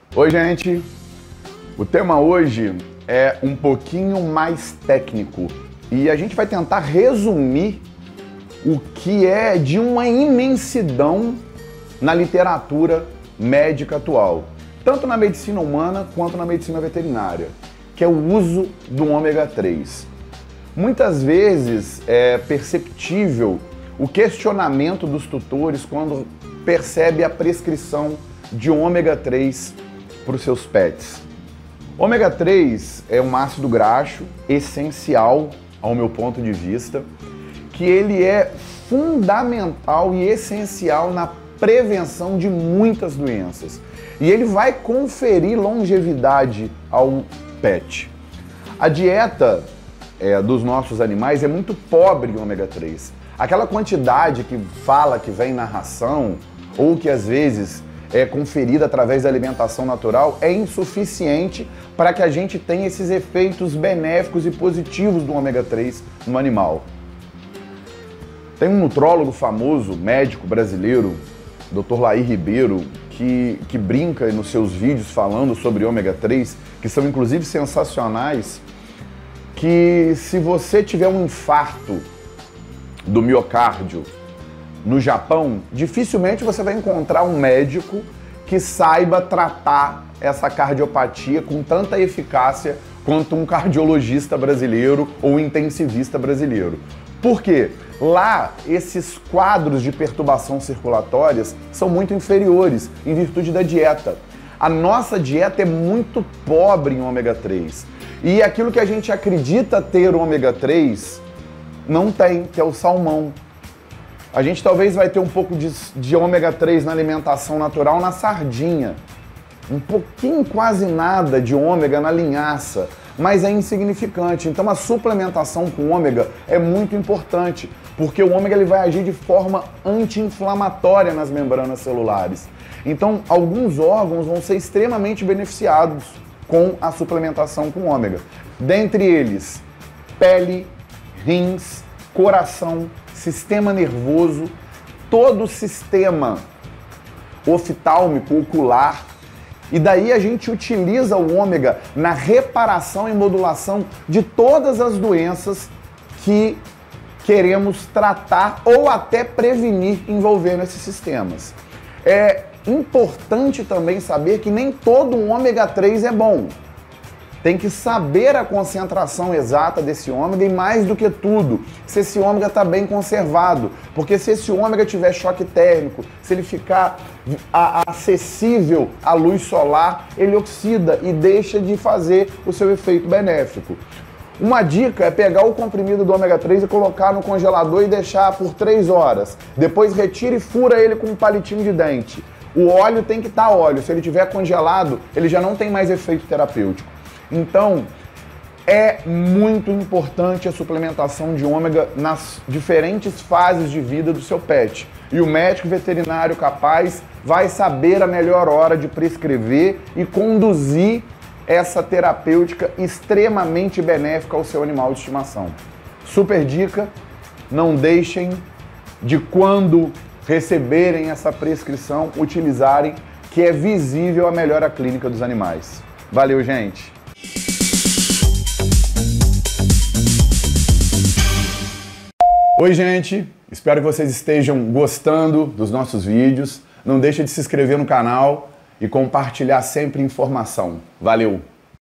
Oi, gente! O tema hoje é um pouquinho mais técnico e a gente vai tentar resumir o que é de uma imensidão na literatura médica atual, tanto na medicina humana quanto na medicina veterinária, que é o uso do ômega 3. Muitas vezes é perceptível o questionamento dos tutores quando percebe a prescrição de ômega 3 para os seus pets. Ômega 3 é um ácido graxo essencial, ao meu ponto de vista, que ele é fundamental e essencial na prevenção de muitas doenças. E ele vai conferir longevidade ao pet. A dieta dos nossos animais é muito pobre em ômega 3. Aquela quantidade que fala que vem na ração, ou que às vezes é conferida através da alimentação natural, é insuficiente para que a gente tenha esses efeitos benéficos e positivos do ômega 3 no animal. Tem um nutrólogo famoso, médico brasileiro, Dr. Laí Ribeiro, que brinca nos seus vídeos falando sobre ômega 3, que são inclusive sensacionais, que se você tiver um infarto do miocárdio no Japão, dificilmente você vai encontrar um médico que saiba tratar essa cardiopatia com tanta eficácia quanto um cardiologista brasileiro ou intensivista brasileiro. Por quê? Lá, esses quadros de perturbação circulatórias são muito inferiores em virtude da dieta. A nossa dieta é muito pobre em ômega 3. E aquilo que a gente acredita ter ômega 3 não tem, que é o salmão. A gente talvez vai ter um pouco de ômega 3 na alimentação natural na sardinha. Um pouquinho, quase nada de ômega na linhaça, mas é insignificante. Então a suplementação com ômega é muito importante, porque o ômega ele vai agir de forma anti-inflamatória nas membranas celulares. Então alguns órgãos vão ser extremamente beneficiados com a suplementação com ômega. Dentre eles, pele, rins, coração, sistema nervoso, todo o sistema oftálmico, ocular. E daí a gente utiliza o ômega na reparação e modulação de todas as doenças que queremos tratar ou até prevenir envolvendo esses sistemas. É importante também saber que nem todo o ômega 3 é bom. Tem que saber a concentração exata desse ômega e, mais do que tudo, se esse ômega está bem conservado. Porque se esse ômega tiver choque térmico, se ele ficar acessível à luz solar, ele oxida e deixa de fazer o seu efeito benéfico. Uma dica é pegar o comprimido do ômega 3 e colocar no congelador e deixar por 3 horas. Depois retira e fura ele com um palitinho de dente. O óleo tem que estar óleo. Se ele estiver congelado, ele já não tem mais efeito terapêutico. Então, é muito importante a suplementação de ômega nas diferentes fases de vida do seu pet. E o médico veterinário capaz vai saber a melhor hora de prescrever e conduzir essa terapêutica extremamente benéfica ao seu animal de estimação. Super dica, não deixem de, quando receberem essa prescrição, utilizarem, que é visível a melhora clínica dos animais. Valeu, gente! Oi, gente! Espero que vocês estejam gostando dos nossos vídeos. Não deixe de se inscrever no canal e compartilhar sempre informação. Valeu!